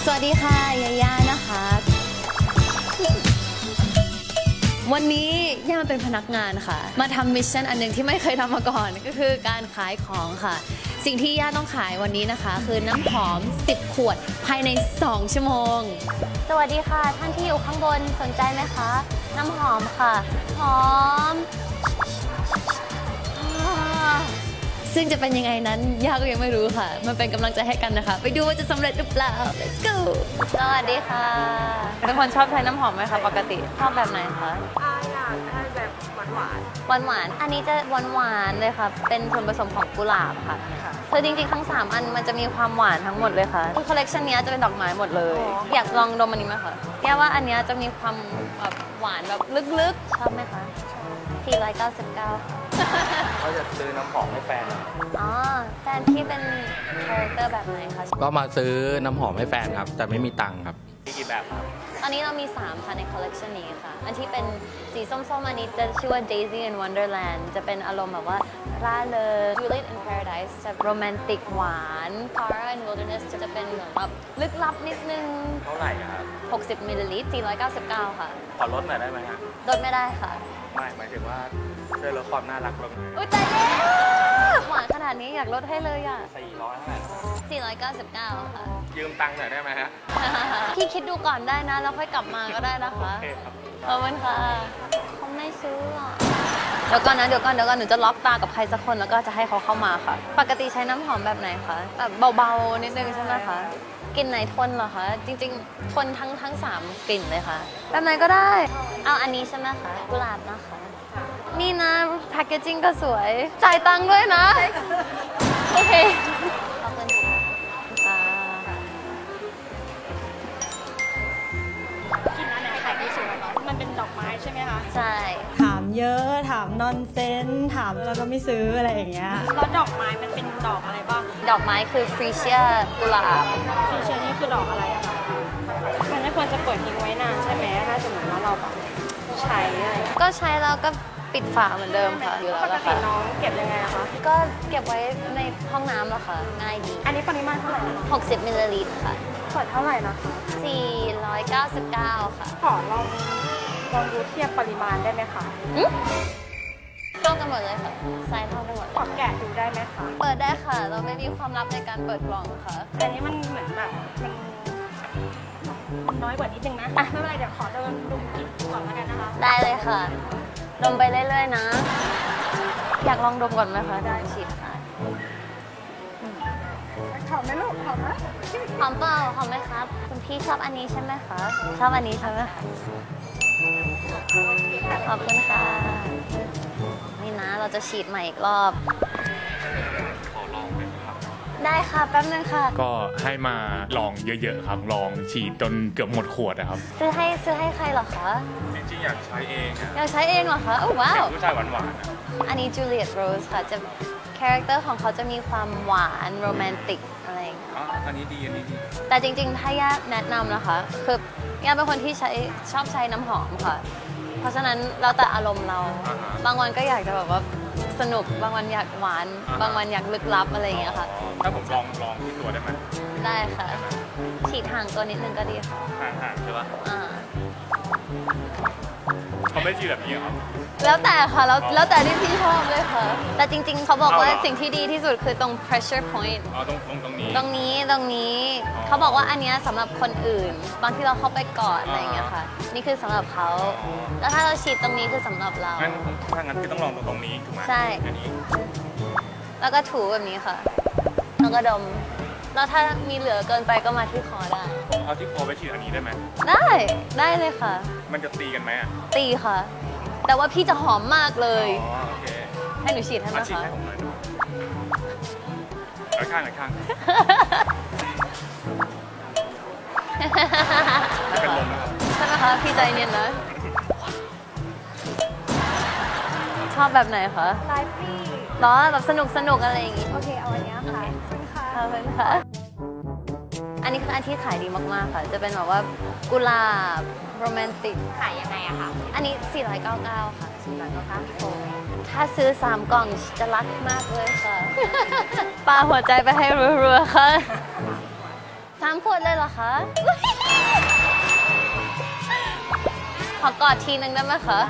สวัสดีค่ะยาย่านะคะวันนี้ย่ามาเป็นพนักงานค่ะมาทำมิชชั่นอันหนึ่งที่ไม่เคยทำมาก่อนก็คือการขายของค่ะสิ่งที่ย่าต้องขายวันนี้นะคะคือน้ำหอม10 ขวดภายใน2 ชั่วโมงสวัสดีค่ะท่านที่อยู่ข้างบนสนใจไหมคะน้ำหอมค่ะหอมซึ่งจะเป็นยังไงนั้นย่าก็ยังไม่รู้ค่ะมันเป็นกำลังใจให้กันนะคะไปดูว่าจะสำเร็จหรือเปล่า let's go สวัสดีค่ะเป็นคนชอบใช้น้ำหอมไหมคะปกติชอบแบบไหนคะอยากได้แบบหวานอันนี้จะหวานเลยค่ะเป็นส่วนผสมของกุหลาบค่ะคือจริงๆทั้ง3อันมันจะมีความหวานทั้งหมดเลยค่ะคอลเลกชันนี้จะเป็นดอกไม้หมดเลยอยากลองดมอันนี้ไหมคะแก้ว่าอันนี้จะมีความแบบหวานแบบลึกๆชอบไหมคะ499ค่ะเขาจะซื้อน้ำหอมให้แฟนอ๋อแฟนที่เป็นคาแรคเตอร์แบบไหนคะก็มาซื้อน้ำหอมให้แฟนครับแต่ไม่มีตังค์ครับมีกี่แบบครับตอนนี้เรามี3ค่ะในคอลเลกชันนี้ค่ะอันที่เป็นสีส้มๆอันนี้จะชื่อว่า Daisy in Wonderland จะเป็นอารมณ์แบบว่าร่าเริง Juliet in Paradise จะโรแมนติกหวาน Cara in Wilderness จะเป็นเหมือนแบบลึกลับนิดนึงเท่าไหร่ครับ 60 มิลลิลิตร499ค่ะขอลดหน่อยได้ไหมฮะลดไม่ได้ค่ะไม่หมายถึงว่าช่วยลดความน่ารักลงหน่อยอุ้ยตายแล้วหวานขนาดนี้อยากลดให้เลยอ่ะ499ค่ะยืมตังค์หน่อยได้ไหมฮะพี่คิดดูก่อนได้นะแล้วค่อยกลับมาก็ได้นะคะขอบคุณค่ะเขาไม่ซื้อเดี๋ยวก่อนหนูจะล็อกตากับใครสักคนแล้วก็จะให้เขาเข้ามาค่ะปกติใช้น้ำหอมแบบไหนคะแบบเบาๆนิดนึงใช่ไหมคะกลิ่นไหนทนเหรอคะจริงๆทนทั้ง3 กลิ่นเลยค่ะแบบไหนก็ได้เอาอันนี้ใช่ไหมคะกุหลาบนะคะนี่นะแพคเกจจิ้งก็สวยจ่ายตังค์ด้วยนะโอเคขอบคุณค่ะกินอันไหนขายดีสุดเหรอมันเป็นดอกไม้ใช่ไหมคะใช่ถามเยอะถามนอนเซนถามแล้วก็ไม่ซื้ออะไรอย่างเงี้ยแล้วดอกไม้มันเป็นดอกอะไรบ้างดอกไม้คือฟรีเชียกุหลาบฟรีเชียนี่คือดอกอะไรอะคะมันไม่ควรจะเปิดทิ้งไว้นานใช่ไหมถ้าสมมติว่าเราแบบใช้อะไรก็ใช้แล้วก็ปิดฝาเหมือนเดิมค่ะอยู่แล้วปกติน้องเก็บยังไงคะก็เก็บไว้ในห้องน้ำแล้วค่ะง่ายดีอันนี้ปริมาณเท่าไหร่ 60 มิลลิลิตรค่ะขวดเท่าไหร่นะคะ 499ค่ะขอลองดูเทียบปริมาณได้ไหมคะเท่ากันหมดเลยค่ะไซส์เท่ากันหมดขอแกะดูได้ไหมคะเปิดได้ค่ะเราไม่มีความลับในการเปิดกล่องค่ะอันนี้มันเหมือนแบบมันน้อยกว่านิดนึงนะไม่เป็นไรเดี๋ยวขอเดินดูกลิ่นก่อนแล้วกันนะคะได้เลยค่ะดมไปเรื่อยๆนะอยากลองดมก่อนไหมคะได้ฉีดค่ะหอมไหมลูกหอมไหมหอมเปล่าหอมไหมครับคุณพี่ชอบอันนี้ใช่ไหมคะชอบอันนี้ใช่ไหมคะขอบคุณค่ะนี่นะเราจะฉีดใหม่อีกรอบขอลองไหมครับได้ค่ะแป๊บนึงค่ะก็ให้มาลองเยอะๆครับลองฉีดจนเกือบหมดขวดนะครับซื้อให้ใครเหรอคะจริงๆอยากใช้เองอยากใช้เองเหรอคะโอ้ว้าวผู้ชายหวานอันนี้ Juliet Rose ค่ะจะคาแรคเตอร์ของเขาจะมีความหวานโรแมนติกอะไรอย่างเงี้ยอันนี้ดีแต่จริงๆถ้าย่าแนะนำนะคะคือย่าเป็นคนที่ชอบใช้น้ำหอมค่ะเพราะฉะนั้นเราแต่อารมณ์เราบางวันก็อยากจะแบบว่าสนุกบางวันอยากหวานบางวันอยากลึกลับอะไรอย่างเงี้ยค่ะถ้าผมลองที่ตัวได้ไหมได้ค่ะฉีดห่างตัวนิดนึงก็ดีค่ะห่างใช่ปะเขาไม่ฉีดแบบนี้ครับแล้วแต่ค่ะแล้วแต่ที่พี่ชอบเลยค่ะแต่จริงๆเขาบอกว่าสิ่งที่ดีที่สุดคือตรง pressure point ตรงนี้เขาบอกว่าอันนี้สำหรับคนอื่นบางที่เราเข้าไปกอดอะไรอย่างเงี้ยค่ะนี่คือสำหรับเขาแล้วถ้าเราฉีดตรงนี้คือสำหรับเรางั้นคือต้องลองตรงนี้ถูกไหมใช่แล้วก็ถูแบบนี้ค่ะแล้วก็ดมแล้วถ้ามีเหลือเกินไปก็มาที่คอได้เอาที่คอไปฉีดอันนี้ได้ไหมได้เลยค่ะมันจะตีกันไหมตีค่ะแต่ว่าพี่จะหอมมากเลยโอเคให้หนูฉีดให้ไหมคะฉีดให้ผมหน่อยข้างเป็นลมนะครับใช่ไหมคะพี่ใจเย็นนะชอบแบบไหนคะไลฟ์ฟี่ล้อแบบสนุกอะไรอย่างงี้โอเคเอาอันนี้ค่ะขอบคุณค่ะอันนี้คืออันที่ขายดีมากๆค่ะจะเป็นแบบว่ากุหลาบโรแมนติกขายยังไงอะคะอันนี้499ค่ะ499โฟถ้าซื้อ3 กล่องจะรักมากเลยค่ะปาหัวใจไปให้รัวๆค่ะ 3 ขวดเลยเหรอคะ ขอกอดทีนึงได้ไหมคะ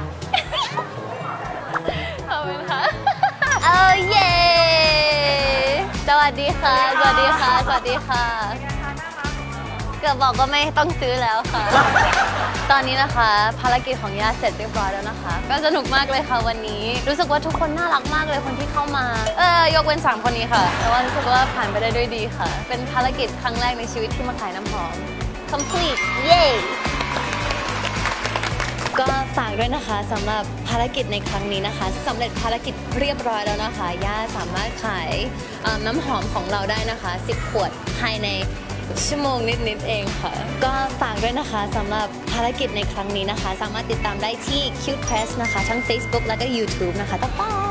ขอบคุณค่ะเอาเย่สวัสดีค่ะ สวัสดีค่ะ สวัสดีค่ะ เกือบบอกก็ไม่ต้องซื้อแล้วค่ะ ตอนนี้นะคะภารกิจของย่าเสร็จเรียบร้อยแล้วนะคะ ก็สนุกมากเลยค่ะวันนี้ รู้สึกว่าทุกคนน่ารักมากเลยคนที่เข้ามายกเว้น3 คนนี้ค่ะ แต่ว่ารู้สึกว่าผ่านไปได้ด้วยดีค่ะ เป็นภารกิจครั้งแรกในชีวิตที่มาขายน้ำหอม complete เย้ ก็ฝากด้วยนะคะสำหรับภารกิจในครั้งนี้นะคะสำเร็จภารกิจเรียบร้อยแล้วนะคะย่าสามารถขายน้ำหอมของเราได้นะคะ10 ขวดภายในชั่วโมงนิดๆเองค่ะก็ฝากด้วยนะคะสำหรับภารกิจในครั้งนี้นะคะสามารถติดตามได้ที่ Cute Press นะคะทั้ง Facebook แล้วก็ YouTube นะคะบ๊ายบาย